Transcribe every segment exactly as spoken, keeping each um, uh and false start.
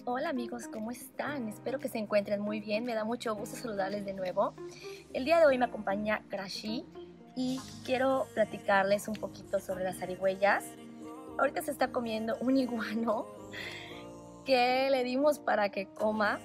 Hola amigos, ¿cómo están? Espero que se encuentren muy bien, me da mucho gusto saludarles de nuevo. El día de hoy me acompaña Crashi y quiero platicarles un poquito sobre las zarigüeyas. Ahorita se está comiendo un iguano que le dimos para que coma.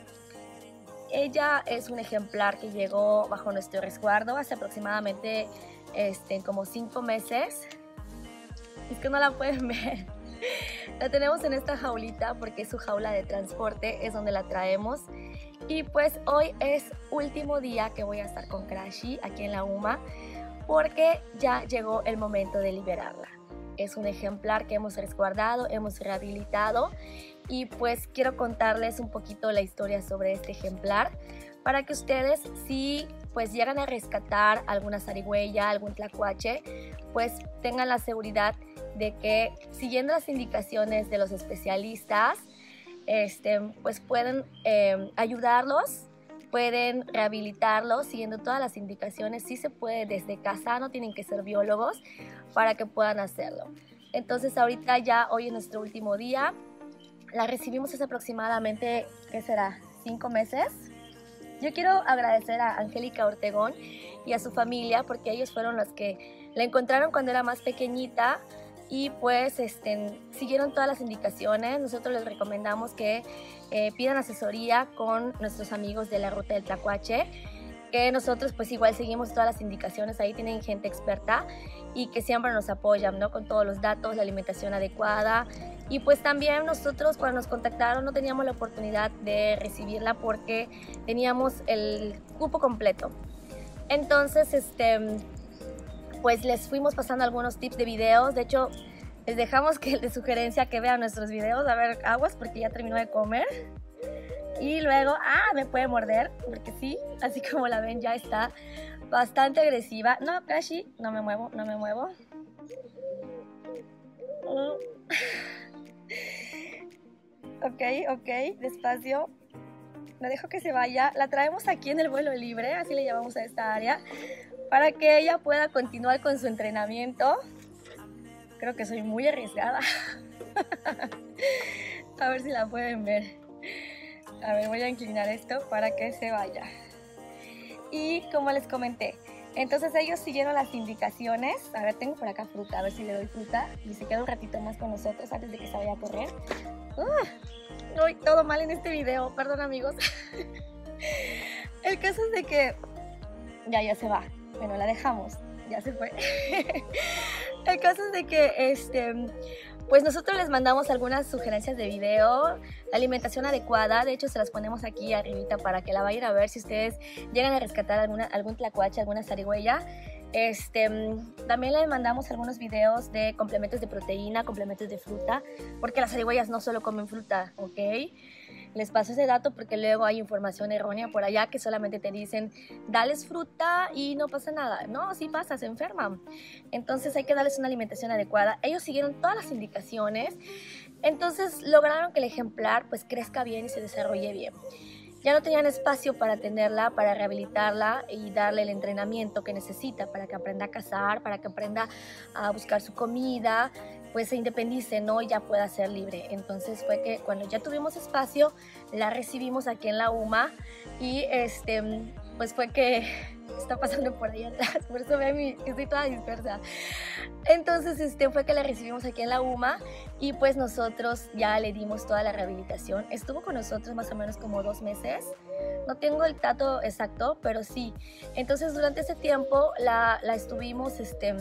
Ella es un ejemplar que llegó bajo nuestro resguardo hace aproximadamente este, como cinco meses. Es que no la pueden ver. La tenemos en esta jaulita porque es su jaula de transporte, es donde la traemos. Y pues hoy es último día que voy a estar con Crashi aquí en la U M A porque ya llegó el momento de liberarla. Es un ejemplar que hemos resguardado, hemos rehabilitado y pues quiero contarles un poquito la historia sobre este ejemplar para que ustedes, si pues llegan a rescatar alguna zarigüeya, algún tlacuache, pues tengan la seguridad de que siguiendo las indicaciones de los especialistas, este, pues pueden eh, ayudarlos, pueden rehabilitarlos siguiendo todas las indicaciones. Sí se puede desde casa, no tienen que ser biólogos para que puedan hacerlo. Entonces ahorita ya hoy es nuestro último día, la recibimos hace aproximadamente, ¿qué será? ¿Cinco meses? Yo quiero agradecer a Angélica Ortegón y a su familia porque ellos fueron los que la encontraron cuando era más pequeñita y pues este, siguieron todas las indicaciones. Nosotros les recomendamos que eh, pidan asesoría con nuestros amigos de la Ruta del Tlacuache, que nosotros pues igual seguimos todas las indicaciones, ahí tienen gente experta y que siempre nos apoyan, ¿no? Con todos los datos, la alimentación adecuada. Y pues también nosotros cuando nos contactaron no teníamos la oportunidad de recibirla porque teníamos el cupo completo. Entonces, este, pues les fuimos pasando algunos tips de videos. De hecho, les dejamos que de sugerencia que vean nuestros videos. A ver, aguas porque ya terminó de comer. Y luego, ah, me puede morder, porque sí, así como la ven ya está bastante agresiva. No, Crashi, no me muevo, no me muevo. Ok, ok, despacio. No dejo que se vaya. La traemos aquí en el vuelo libre, así le llamamos a esta área, para que ella pueda continuar con su entrenamiento. Creo que soy muy arriesgada. A ver si la pueden ver. A ver, voy a inclinar esto para que se vaya. Y como les comenté, entonces ellos siguieron las indicaciones. A ver, tengo por acá fruta, a ver si le doy fruta y se queda un ratito más con nosotros antes de que se vaya a correr. Uh, Uy, todo mal en este video, perdón amigos. El caso es de que ya, ya se va. Bueno, la dejamos, ya se fue. El caso es de que este, pues nosotros les mandamos algunas sugerencias de video, la alimentación adecuada. De hecho se las ponemos aquí arribita para que la vayan a ver si ustedes llegan a rescatar alguna, algún tlacuache, alguna zarigüeya. Este, también les mandamos algunos videos de complementos de proteína, complementos de fruta, porque las zarigüeyas no solo comen fruta, ¿ok? Les paso ese dato porque luego hay información errónea por allá que solamente te dicen dales fruta y no pasa nada. No, sí pasa, se enferman. Entonces hay que darles una alimentación adecuada. Ellos siguieron todas las indicaciones, entonces lograron que el ejemplar pues crezca bien y se desarrolle bien. Ya no tenían espacio para tenerla, para rehabilitarla y darle el entrenamiento que necesita para que aprenda a cazar, para que aprenda a buscar su comida, pues se independice, ¿no? Y ya pueda ser libre. Entonces fue que cuando ya tuvimos espacio, la recibimos aquí en la U M A y este, pues fue que está pasando por ahí atrás, por eso vean mi, estoy toda dispersa. Entonces este, fue que la recibimos aquí en la U M A y pues nosotros ya le dimos toda la rehabilitación. Estuvo con nosotros más o menos como dos meses. No tengo el dato exacto, pero sí. Entonces durante ese tiempo la, la estuvimos este,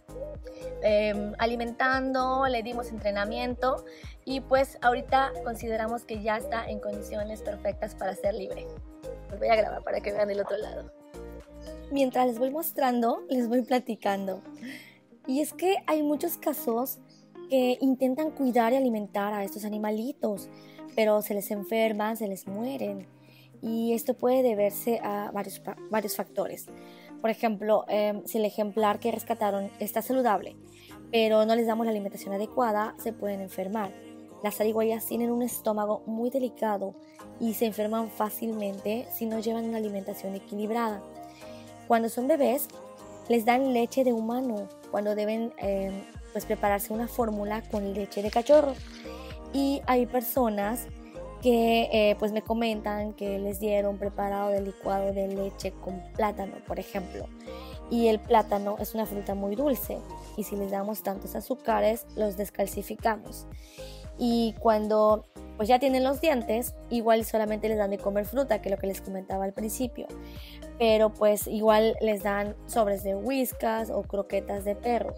eh, alimentando, le dimos entrenamiento y pues ahorita consideramos que ya está en condiciones perfectas para ser libre. Los voy a grabar para que vean del otro lado. Mientras les voy mostrando, les voy platicando. Y es que hay muchos casos que intentan cuidar y alimentar a estos animalitos, pero se les enferman, se les mueren. Y esto puede deberse a varios, varios factores. Por ejemplo, eh, si el ejemplar que rescataron está saludable, pero no les damos la alimentación adecuada, se pueden enfermar. Las zarigüeyas tienen un estómago muy delicado y se enferman fácilmente si no llevan una alimentación equilibrada. Cuando son bebés, les dan leche de humano, cuando deben eh, pues prepararse una fórmula con leche de cachorro. Y hay personas que que eh, pues me comentan que les dieron preparado de licuado de leche con plátano, por ejemplo. Y el plátano es una fruta muy dulce y si les damos tantos azúcares los descalcificamos. Y cuando pues ya tienen los dientes, igual solamente les dan de comer fruta, que es lo que les comentaba al principio. Pero pues igual les dan sobres de Whiskas o croquetas de perro.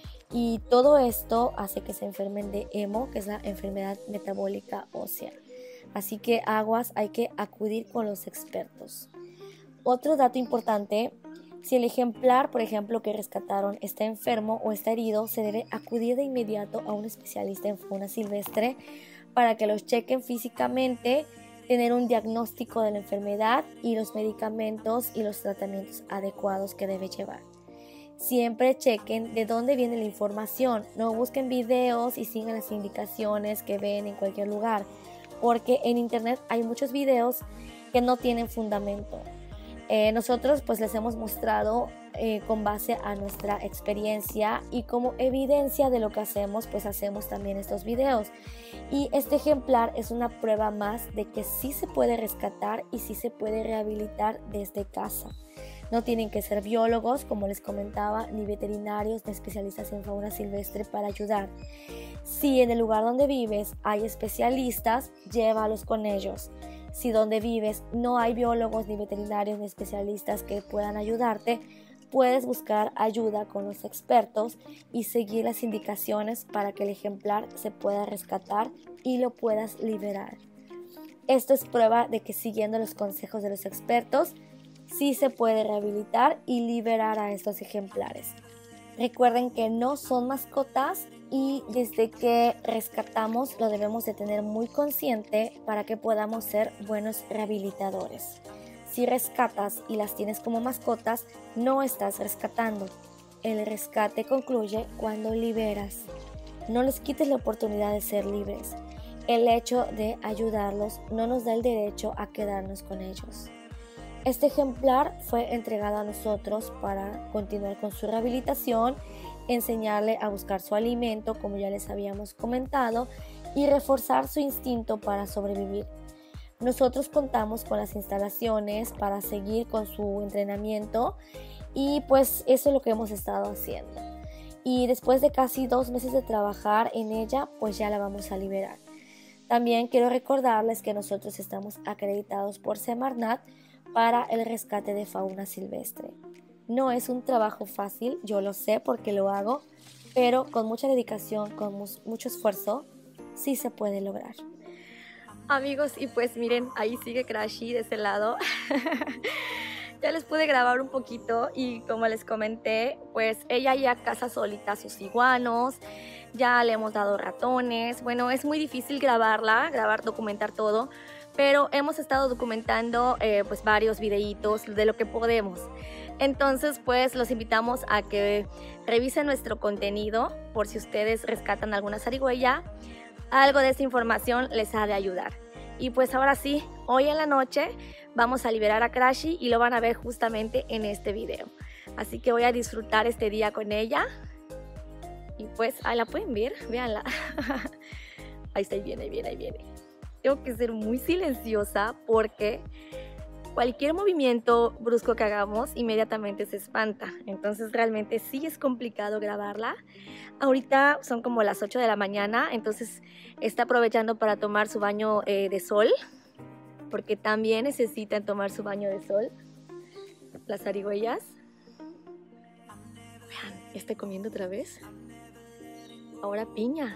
Y todo esto hace que se enfermen de E M O, que es la enfermedad metabólica ósea. Así que aguas, hay que acudir con los expertos. Otro dato importante: si el ejemplar, por ejemplo, que rescataron está enfermo o está herido, se debe acudir de inmediato a un especialista en fauna silvestre para que los chequen físicamente, tener un diagnóstico de la enfermedad y los medicamentos y los tratamientos adecuados que debe llevar. Siempre chequen de dónde viene la información, no busquen videos y sigan las indicaciones que ven en cualquier lugar, porque en internet hay muchos videos que no tienen fundamento. Eh, nosotros pues les hemos mostrado eh, con base a nuestra experiencia y como evidencia de lo que hacemos, pues hacemos también estos videos. Y este ejemplar es una prueba más de que sí se puede rescatar y sí se puede rehabilitar desde casa. No tienen que ser biólogos, como les comentaba, ni veterinarios, ni especialistas en fauna silvestre para ayudar. Si en el lugar donde vives hay especialistas, llévalos con ellos. Si donde vives no hay biólogos, ni veterinarios, ni especialistas que puedan ayudarte, puedes buscar ayuda con los expertos y seguir las indicaciones para que el ejemplar se pueda rescatar y lo puedas liberar. Esto es prueba de que siguiendo los consejos de los expertos, sí se puede rehabilitar y liberar a estos ejemplares. Recuerden que no son mascotas y desde que rescatamos lo debemos de tener muy consciente para que podamos ser buenos rehabilitadores. Si rescatas y las tienes como mascotas, no estás rescatando. El rescate concluye cuando liberas. No les quites la oportunidad de ser libres. El hecho de ayudarlos no nos da el derecho a quedarnos con ellos. Este ejemplar fue entregado a nosotros para continuar con su rehabilitación, enseñarle a buscar su alimento, como ya les habíamos comentado, y reforzar su instinto para sobrevivir. Nosotros contamos con las instalaciones para seguir con su entrenamiento y pues eso es lo que hemos estado haciendo. Y después de casi dos meses de trabajar en ella, pues ya la vamos a liberar. También quiero recordarles que nosotros estamos acreditados por Semarnat para el rescate de fauna silvestre. No es un trabajo fácil, yo lo sé porque lo hago, pero con mucha dedicación, con mucho esfuerzo, sí se puede lograr. Amigos, y pues miren, ahí sigue Crashy de ese lado. Ya les pude grabar un poquito y como les comenté, pues ella ya caza solita sus iguanos, ya le hemos dado ratones. Bueno, es muy difícil grabarla, grabar, documentar todo, pero hemos estado documentando eh, pues varios videitos de lo que podemos. Entonces pues los invitamos a que revisen nuestro contenido por si ustedes rescatan alguna zarigüeya. Algo de esta información les ha de ayudar. Y pues ahora sí, hoy en la noche vamos a liberar a Crashy y lo van a ver justamente en este video. Así que voy a disfrutar este día con ella. Y pues ahí la pueden ver, véanla. Ahí está, ahí viene, ahí viene, ahí viene. Tengo que ser muy silenciosa porque cualquier movimiento brusco que hagamos inmediatamente se espanta. Entonces realmente sí es complicado grabarla. Ahorita son como las ocho de la mañana, entonces está aprovechando para tomar su baño eh, de sol, porque también necesitan tomar su baño de sol las zarigüeyas. Vean, está comiendo otra vez. Ahora piña.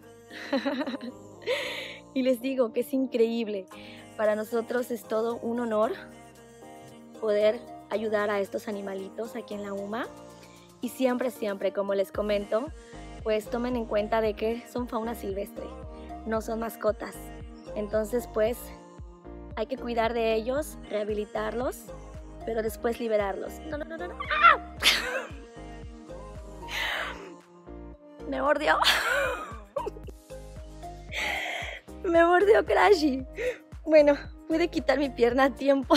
Y les digo que es increíble. Para nosotros es todo un honor poder ayudar a estos animalitos aquí en la U M A. Y siempre, siempre, como les comento, pues tomen en cuenta de que son fauna silvestre, no son mascotas. Entonces, pues, hay que cuidar de ellos, rehabilitarlos, pero después liberarlos. No, no, no, no, no. ¡Ah! Me mordió. Me mordió Crashy. Bueno, pude quitar mi pierna a tiempo.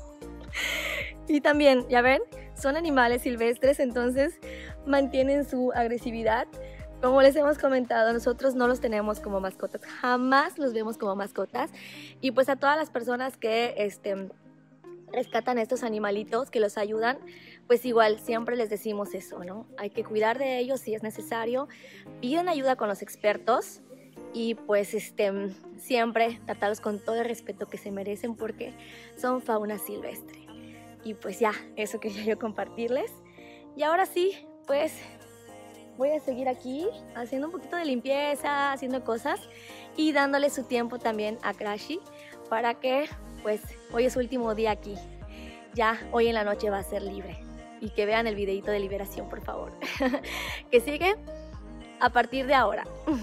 Y también, ya ven, son animales silvestres, entonces mantienen su agresividad, Como les hemos comentado, nosotros no los tenemos como mascotas, jamás los vemos como mascotas. Y pues a todas las personas que este, rescatan a estos animalitos, que los ayudan, pues igual siempre les decimos eso, ¿no? Hay que cuidar de ellos si es necesario, piden ayuda con los expertos y pues este, siempre tratarlos con todo el respeto que se merecen porque son fauna silvestre. Y pues ya, eso quería yo compartirles. Y ahora sí, pues voy a seguir aquí haciendo un poquito de limpieza, haciendo cosas y dándole su tiempo también a Crashy para que pues hoy es su último día aquí. Ya hoy en la noche va a ser libre. Y que vean el videito de liberación, por favor. Que sigue a partir de ahora.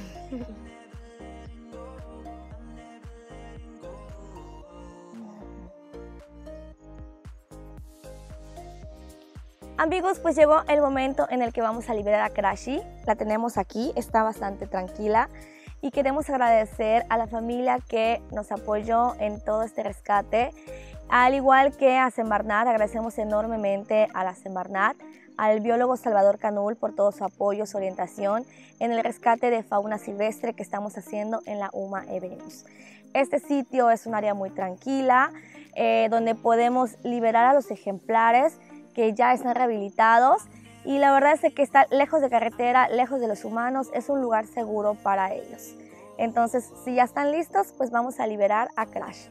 Amigos, pues llegó el momento en el que vamos a liberar a Crashy. La tenemos aquí, está bastante tranquila. Y queremos agradecer a la familia que nos apoyó en todo este rescate. Al igual que a Semarnat, agradecemos enormemente a la Semarnat, al biólogo Salvador Canul por todo su apoyo, su orientación en el rescate de fauna silvestre que estamos haciendo en la U M A Evenus. Este sitio es un área muy tranquila, eh, donde podemos liberar a los ejemplares que ya están rehabilitados y la verdad es que está lejos de carretera, lejos de los humanos, es un lugar seguro para ellos. Entonces, si ya están listos, pues vamos a liberar a Crashy.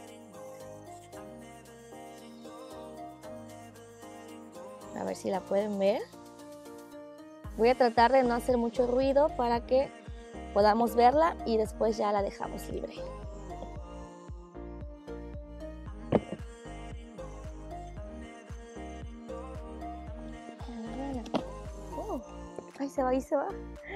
A ver si la pueden ver. Voy a tratar de no hacer mucho ruido para que podamos verla y después ya la dejamos libre. Oh, ahí se va, ahí se va.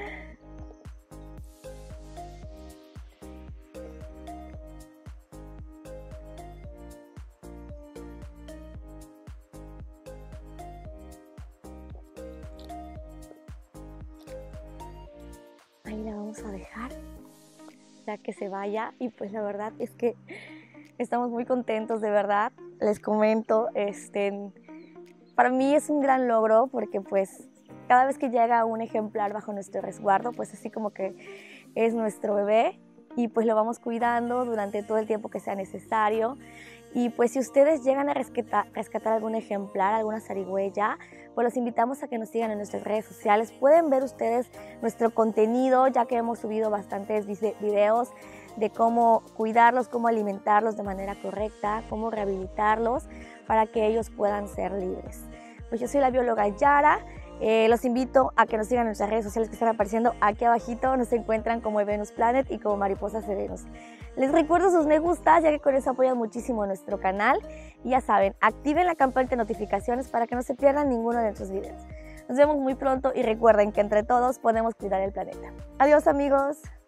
Ahí la vamos a dejar, ya que se vaya. Y pues la verdad es que estamos muy contentos, de verdad. Les comento, este, para mí es un gran logro porque pues cada vez que llega un ejemplar bajo nuestro resguardo, pues así como que es nuestro bebé y pues lo vamos cuidando durante todo el tiempo que sea necesario. Y pues si ustedes llegan a rescatar, rescatar algún ejemplar, alguna zarigüeya, pues los invitamos a que nos sigan en nuestras redes sociales. Pueden ver ustedes nuestro contenido, ya que hemos subido bastantes videos de cómo cuidarlos, cómo alimentarlos de manera correcta, cómo rehabilitarlos para que ellos puedan ser libres. Pues yo soy la bióloga Yara. Eh, los invito a que nos sigan en nuestras redes sociales que están apareciendo aquí abajito. Nos encuentran como Venus Planet y como Mariposas de Venus. Les recuerdo sus me gustas, ya que con eso apoyan muchísimo nuestro canal. Y ya saben, activen la campanita de notificaciones para que no se pierdan ninguno de nuestros videos. Nos vemos muy pronto y recuerden que entre todos podemos cuidar el planeta. Adiós, amigos.